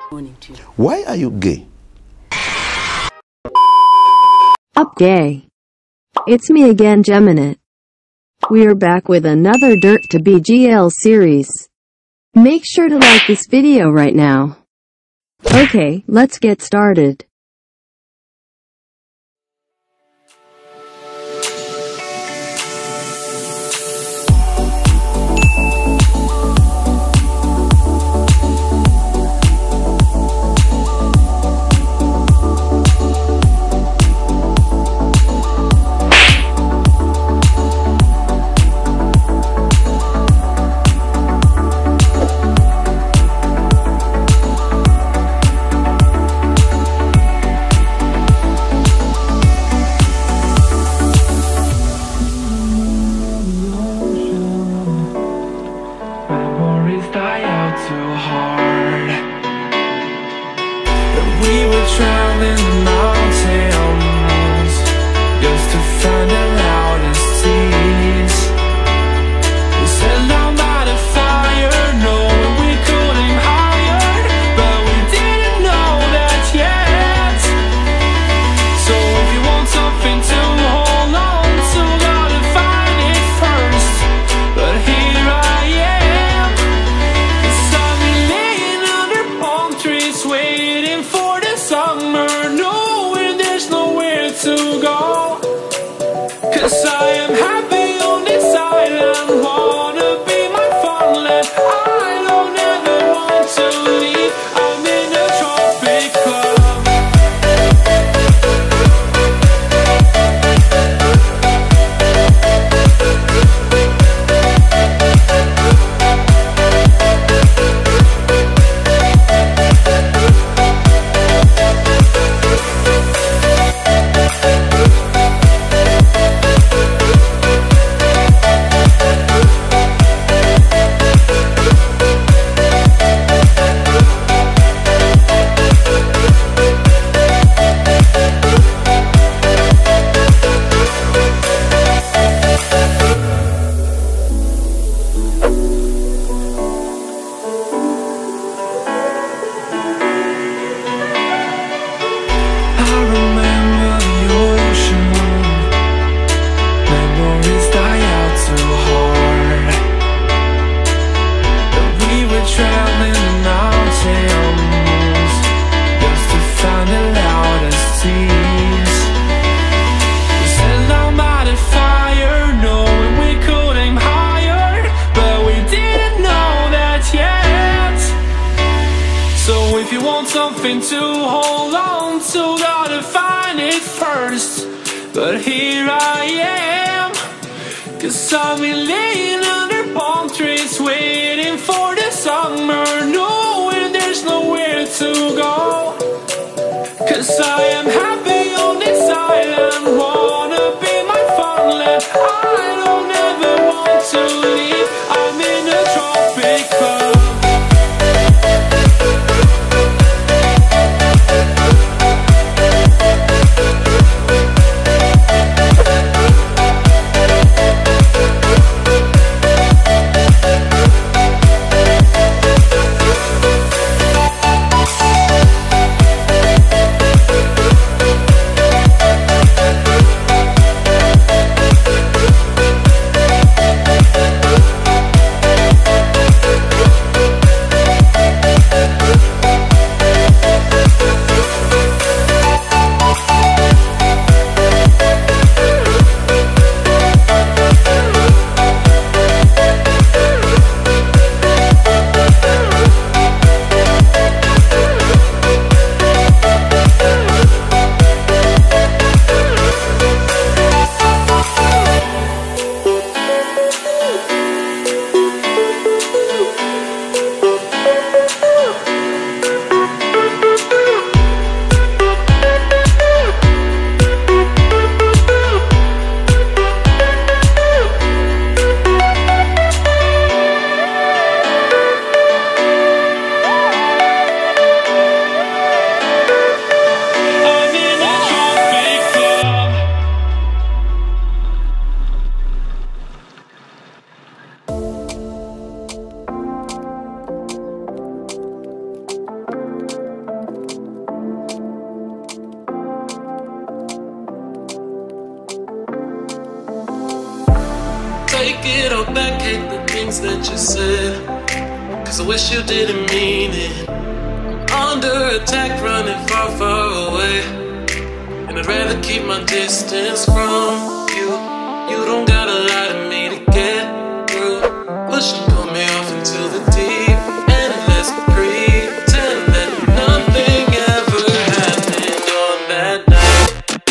Why are you gay? Up gay. It's me again, Geminate. We are back with another Dirt to BGL series. Make sure to like this video right now. Okay, let's get started. Die out too hard. But we were traveling mountains just to find the loudest seas. We set down by the fire, knowing we could aim higher, but we didn't know that yet. So if you want something to hold on to, gotta find it first. But here I waiting for the summer, knowing there's nowhere to go. 'Cause I am happy on this island, wanna be my farmland. I don't ever want to leave, I'm in a tropic club. If you want something to hold on to, gotta find it first. But here I am, 'cause I've been laying under palm trees, waiting for the summer, knowing there's nowhere to go. 'Cause I am happy on this island, wanna be my farmland. I don't ever want to leave, I'm in a tropic club. take it all back, hate the things that you said, 'cause I wish you didn't mean it. I'm under attack, running far, far away, and I'd rather keep my distance from you. You don't gotta lie to me to get through. Push and pull me off into the deep end. Let's pretend that nothing ever happened on that night.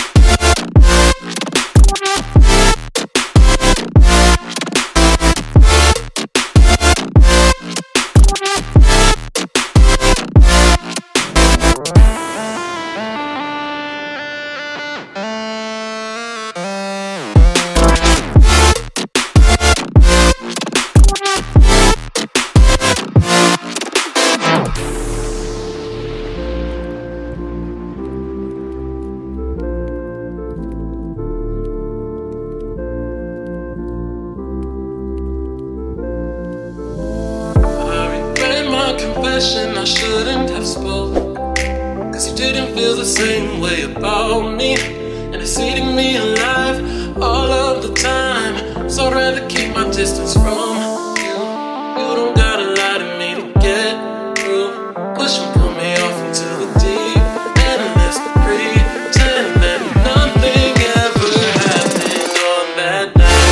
I shouldn't have spoke, 'cause you didn't feel the same way about me, and it's eating me alive all of the time. So I'd rather keep my distance from you. You don't gotta lie to me to get through. Push and pull me off into the deep end. Let's pretend that nothing ever happened on that night.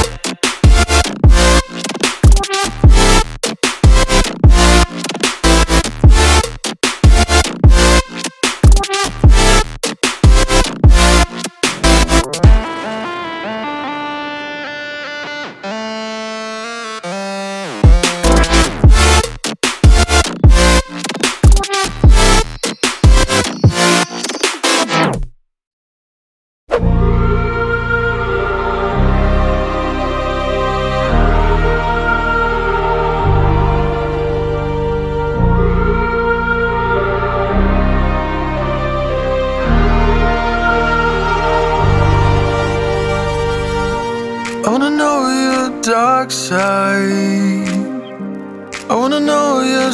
I wanna know your dark side. I wanna know your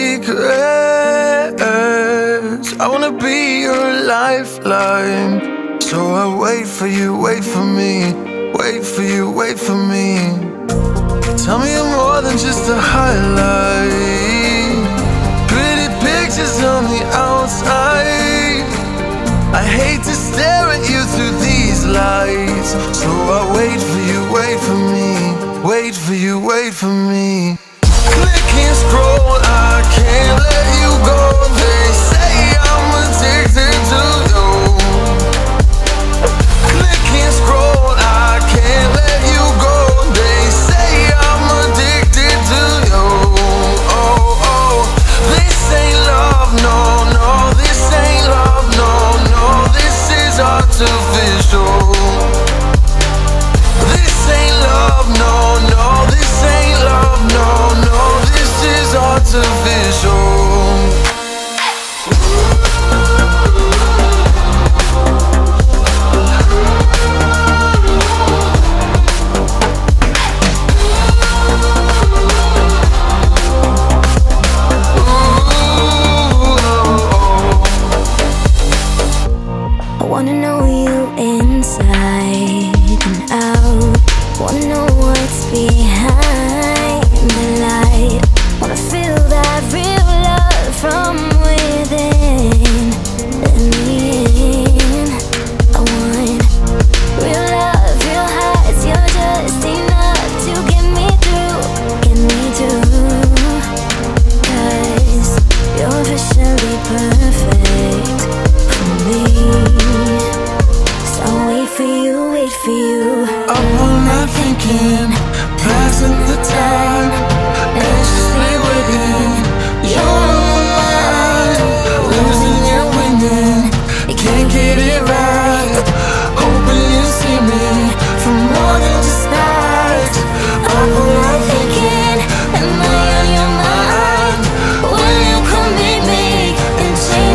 secrets. I wanna be your lifeline. So I wait for you, wait for me. Wait for you, wait for me. Tell me you're more than just a highlight. Pretty pictures on the outside. I hate to stare at you through these lights. So I wait for you, wait for me. Wait for you, wait for me. Click and scroll, I can't let you go. They say I'm addicted to you. Click and scroll, I can't let you go. They say I'm addicted to you. Oh, oh, this ain't love, no, no. This ain't love, no, no. This is artificial. This ain't love, no, no. This ain't love, no, no. This is artificial. I wanna know you inside and out. Wanna know what's behind the light. Wanna feel that real love from within. Let me in. I want real love, real highs. You're just enough to get me through, get me through. 'Cause you're officially perfect for me. So wait for you, wait for you. Up all night thinking, passing the time, anxiously waiting. You're on my mind, losing and winning. You can't get it right. Hoping you see me for more than just night. Up all night thinking, am I on your mind? Will you come meet me and change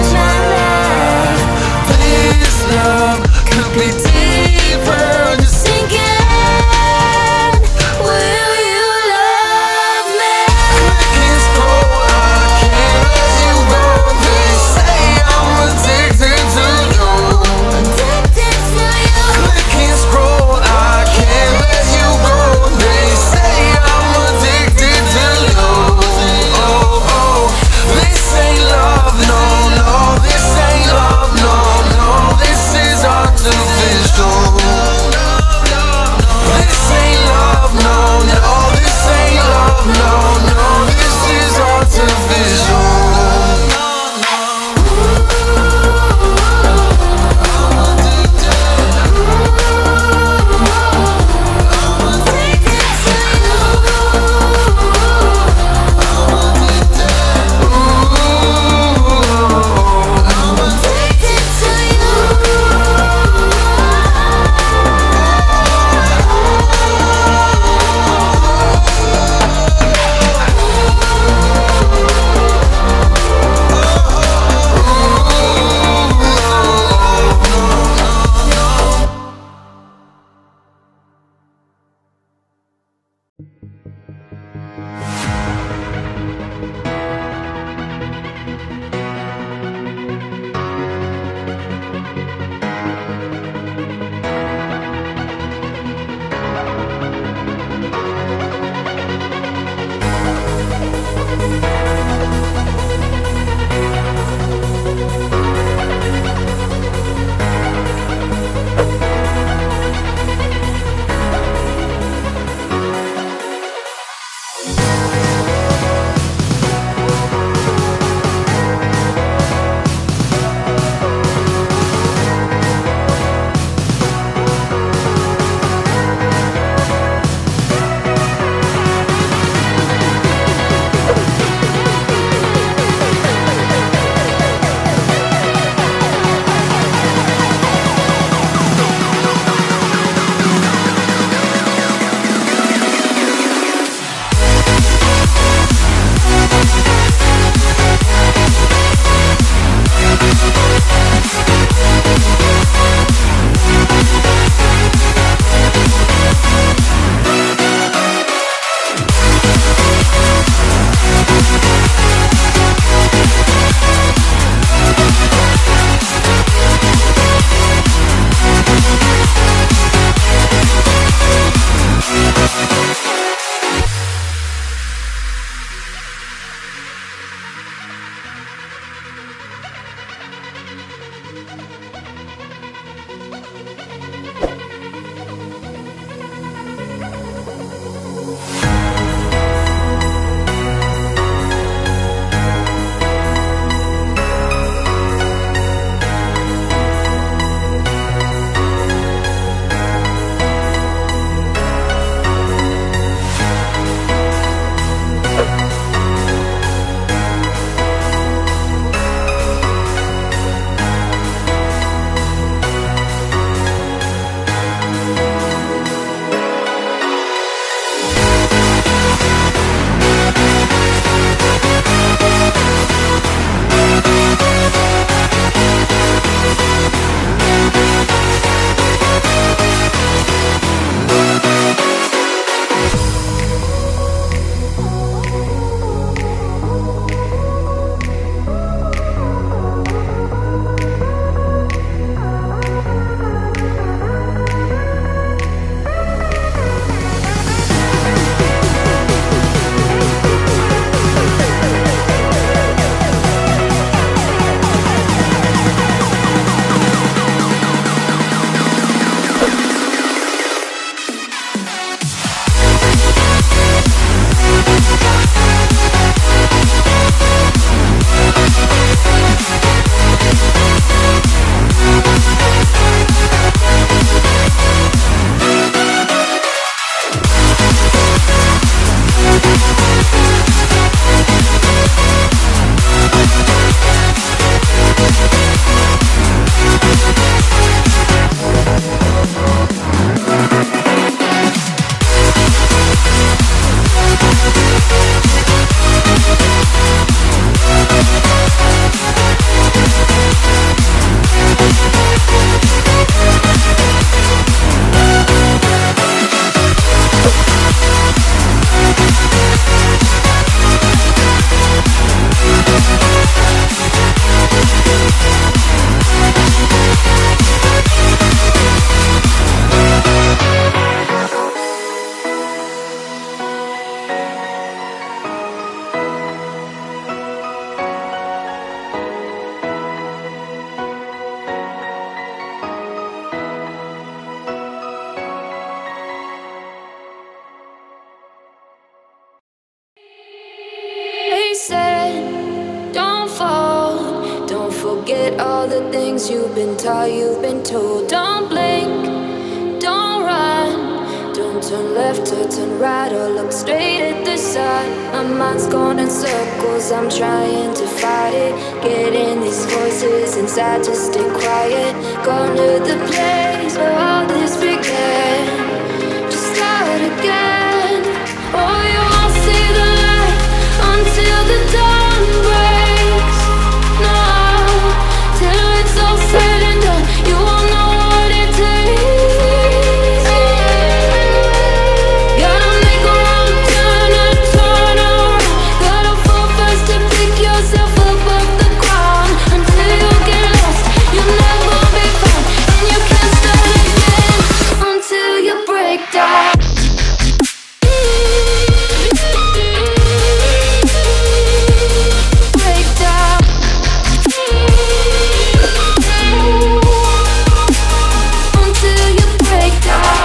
forget all the things you've been taught, you've been told. Don't blink, don't run, don't turn left or turn right or look straight at the sun. My mind's going in circles, I'm trying to fight it. Getting these voices inside to stay quiet. Gone to the place where all this began. Just start again. Oh, you won't see the light until the dawn breaks. No, till it's all said and done, you won't know what it takes. Gotta make a wrong turn and turn around. Gotta fall first to pick yourself up off the ground. Until you get lost, you'll never be found. And you can't start again until you break down. Break down. Until you break down.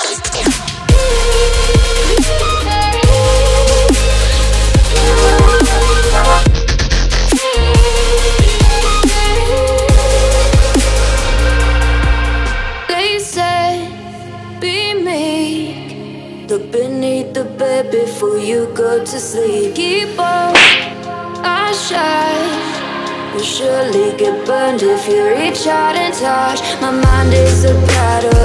They say, be meek. Look beneath the bed before you go to sleep. Keep on, I shine. You'll surely get burned if you reach out and touch. My mind is a battle